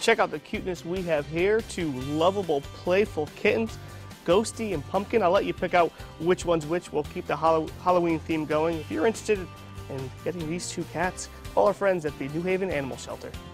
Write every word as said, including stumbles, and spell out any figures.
Check out the cuteness we have here. Two lovable, playful kittens, Ghosty and Pumpkin. I'll let you pick out which one's which. We'll keep the Hallow Halloween theme going. If you're interested in getting these two cats, call our friends at the New Haven Animal Shelter.